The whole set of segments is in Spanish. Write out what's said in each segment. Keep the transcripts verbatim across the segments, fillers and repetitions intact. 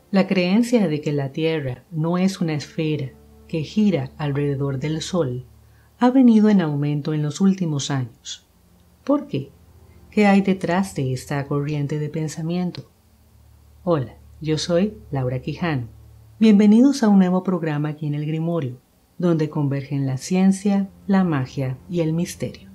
La creencia de que la Tierra no es una esfera que gira alrededor del Sol ha venido en aumento en los últimos años. ¿Por qué? ¿Qué hay detrás de esta corriente de pensamiento? Hola, yo soy Laura Quijano. Bienvenidos a un nuevo programa aquí en el Grimorio, donde convergen la ciencia, la magia y el misterio.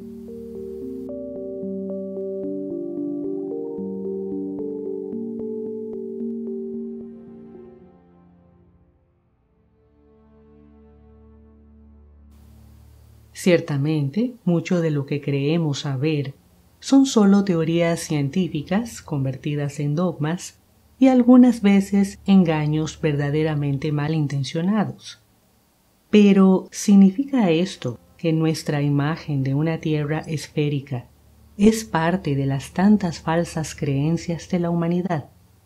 Ciertamente, mucho de lo que creemos saber son solo teorías científicas convertidas en dogmas y algunas veces engaños verdaderamente malintencionados. Pero, ¿significa esto que nuestra imagen de una Tierra esférica es parte de las tantas falsas creencias de la humanidad?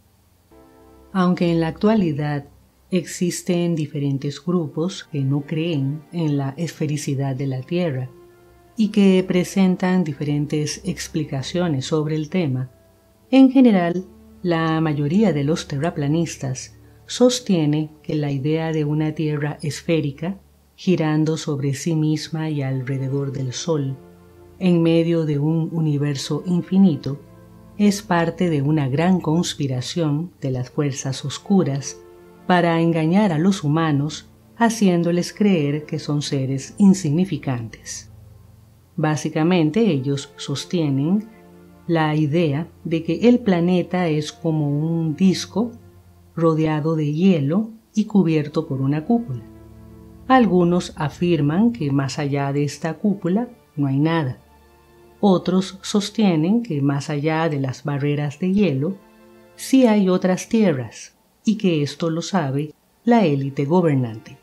Aunque en la actualidad existen diferentes grupos que no creen en la esfericidad de la Tierra y que presentan diferentes explicaciones sobre el tema, en general, la mayoría de los terraplanistas sostiene que la idea de una Tierra esférica girando sobre sí misma y alrededor del Sol, en medio de un universo infinito, es parte de una gran conspiración de las fuerzas oscuras para engañar a los humanos, haciéndoles creer que son seres insignificantes. Básicamente, ellos sostienen la idea de que el planeta es como un disco rodeado de hielo y cubierto por una cúpula. Algunos afirman que más allá de esta cúpula no hay nada. Otros sostienen que más allá de las barreras de hielo sí hay otras tierras, y que esto lo sabe la élite gobernante.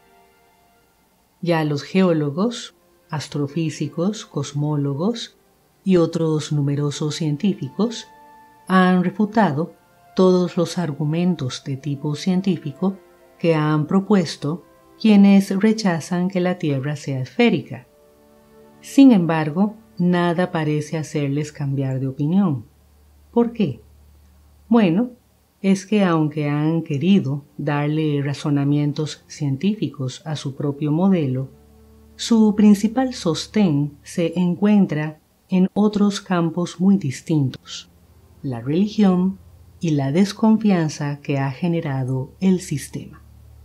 Ya los geólogos, astrofísicos, cosmólogos y otros numerosos científicos han refutado todos los argumentos de tipo científico que han propuesto quienes rechazan que la Tierra sea esférica. Sin embargo, nada parece hacerles cambiar de opinión. ¿Por qué? Bueno, es que aunque han querido darle razonamientos científicos a su propio modelo, su principal sostén se encuentra en otros campos muy distintos: la religión y la desconfianza que ha generado el sistema.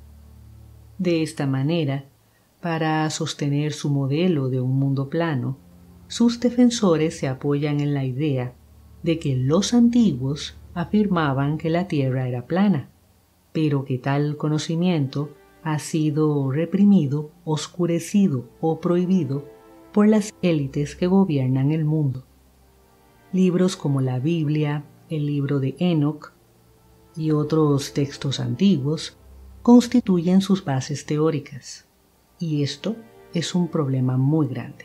De esta manera, para sostener su modelo de un mundo plano, sus defensores se apoyan en la idea de que los antiguos afirmaban que la Tierra era plana, pero que tal conocimiento ha sido reprimido, oscurecido o prohibido por las élites que gobiernan el mundo. Libros como la Biblia, el libro de Enoch y otros textos antiguos constituyen sus bases teóricas, y esto es un problema muy grande.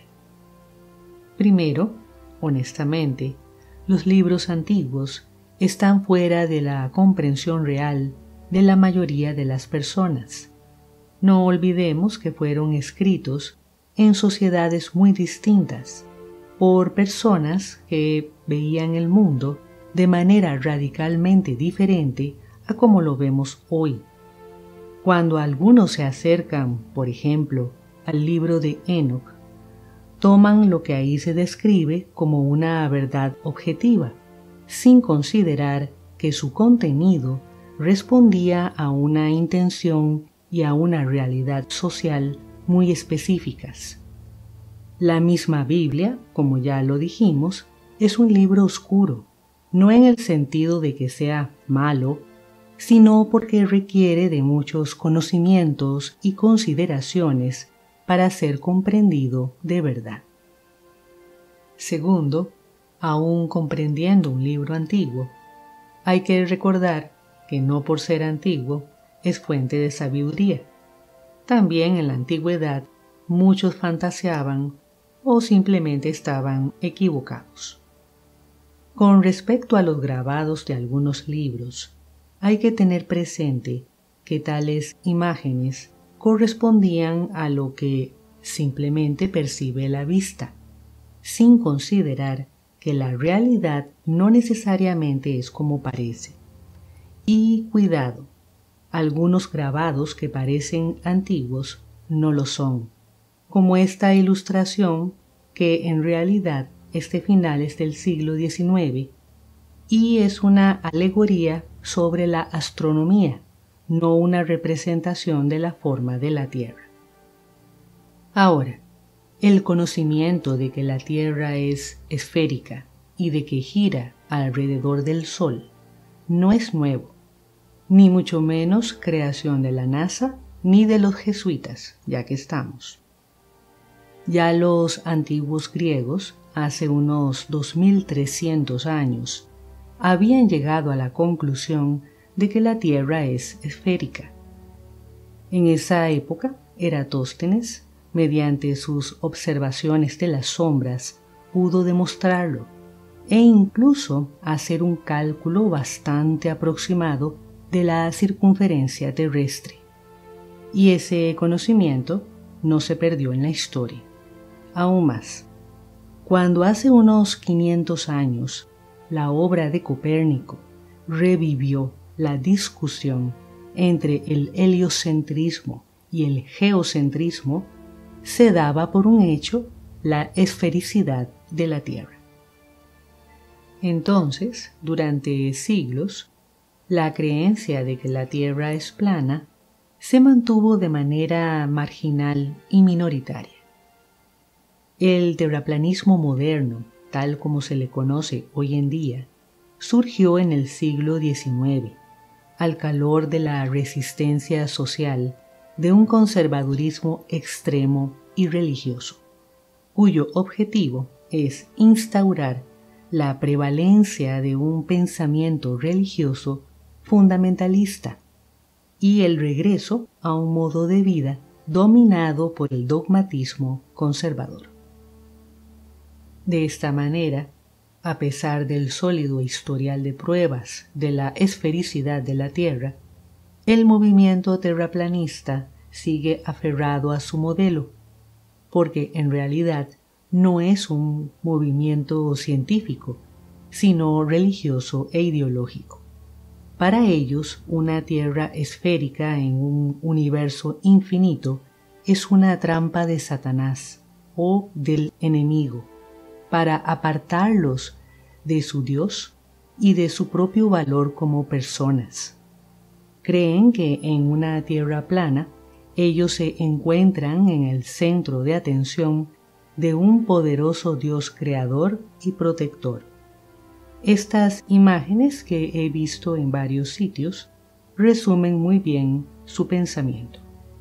Primero, honestamente, los libros antiguos están fuera de la comprensión real de la mayoría de las personas. No olvidemos que fueron escritos en sociedades muy distintas, por personas que veían el mundo de manera radicalmente diferente a como lo vemos hoy. Cuando algunos se acercan, por ejemplo, al libro de Enoch, toman lo que ahí se describe como una verdad objetiva, sin considerar que su contenido respondía a una intención y a una realidad social muy específicas. La misma Biblia, como ya lo dijimos, es un libro oscuro, no en el sentido de que sea malo, sino porque requiere de muchos conocimientos y consideraciones para ser comprendido de verdad. Segundo, aún comprendiendo un libro antiguo, hay que recordar que no por ser antiguo es fuente de sabiduría. También en la antigüedad muchos fantaseaban o simplemente estaban equivocados. Con respecto a los grabados de algunos libros, hay que tener presente que tales imágenes correspondían a lo que simplemente percibe la vista, sin considerar que la realidad no necesariamente es como parece, Y cuidado, algunos grabados que parecen antiguos no lo son, como esta ilustración que en realidad es de finales del siglo diecinueve y es una alegoría sobre la astronomía, no una representación de la forma de la Tierra. Ahora, el conocimiento de que la Tierra es esférica y de que gira alrededor del Sol no es nuevo, ni mucho menos creación de la NASA ni de los jesuitas, ya que estamos. Ya los antiguos griegos, hace unos dos mil trescientos años, habían llegado a la conclusión de que la Tierra es esférica. En esa época, Eratóstenes, mediante sus observaciones de las sombras, pudo demostrarlo e incluso hacer un cálculo bastante aproximado de la circunferencia terrestre. Y ese conocimiento no se perdió en la historia. Aún más, cuando hace unos quinientos años la obra de Copérnico revivió la discusión entre el heliocentrismo y el geocentrismo, se daba por un hecho la esfericidad de la Tierra. Entonces, durante siglos, la creencia de que la Tierra es plana se mantuvo de manera marginal y minoritaria. El terraplanismo moderno, tal como se le conoce hoy en día, surgió en el siglo diecinueve, al calor de la resistencia social de un conservadurismo extremo y religioso, cuyo objetivo es instaurar la prevalencia de un pensamiento religioso fundamentalista y el regreso a un modo de vida dominado por el dogmatismo conservador. De esta manera, a pesar del sólido historial de pruebas de la esfericidad de la Tierra, el movimiento terraplanista sigue aferrado a su modelo, porque en realidad no es un movimiento científico, sino religioso e ideológico. Para ellos, una Tierra esférica en un universo infinito es una trampa de Satanás o del enemigo, para apartarlos de su Dios y de su propio valor como personas. Creen que en una Tierra plana, ellos se encuentran en el centro de atención de un poderoso Dios creador y protector. Estas imágenes que he visto en varios sitios resumen muy bien su pensamiento.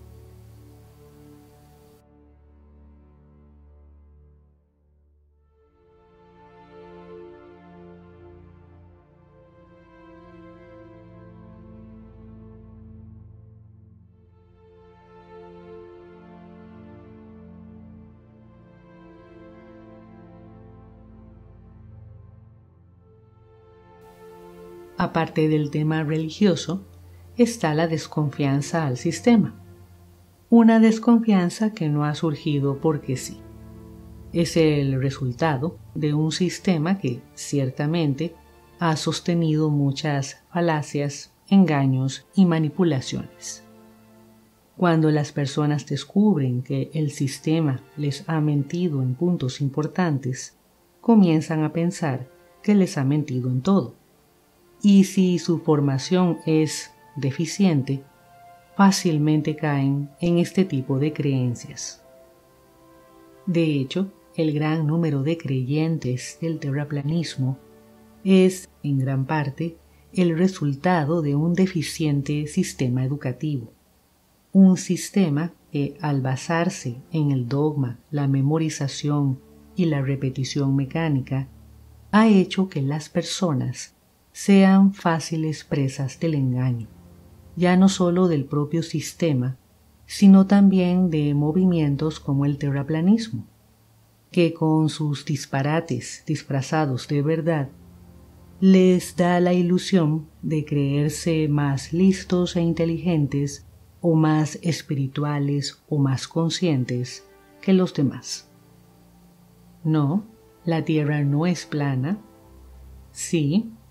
Aparte del tema religioso, está la desconfianza al sistema. Una desconfianza que no ha surgido porque sí. Es el resultado de un sistema que, ciertamente, ha sostenido muchas falacias, engaños y manipulaciones. Cuando las personas descubren que el sistema les ha mentido en puntos importantes, comienzan a pensar que les ha mentido en todo. Y si su formación es deficiente, fácilmente caen en este tipo de creencias. De hecho, el gran número de creyentes del terraplanismo es, en gran parte, el resultado de un deficiente sistema educativo. Un sistema que, al basarse en el dogma, la memorización y la repetición mecánica, ha hecho que las personas sean fáciles presas del engaño, ya no solo del propio sistema, sino también de movimientos como el terraplanismo, que con sus disparates disfrazados de verdad, les da la ilusión de creerse más listos e inteligentes o más espirituales o más conscientes que los demás. No, la Tierra no es plana. Sí,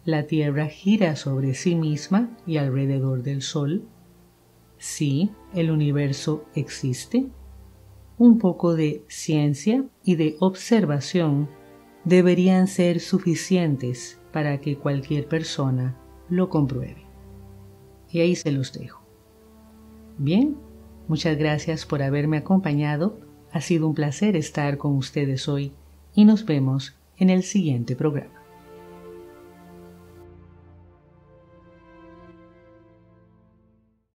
¿La Tierra gira sobre sí misma y alrededor del Sol? ¿Sí, el universo existe? Un poco de ciencia y de observación deberían ser suficientes para que cualquier persona lo compruebe. Y ahí se los dejo. Bien, muchas gracias por haberme acompañado. Ha sido un placer estar con ustedes hoy y nos vemos en el siguiente programa.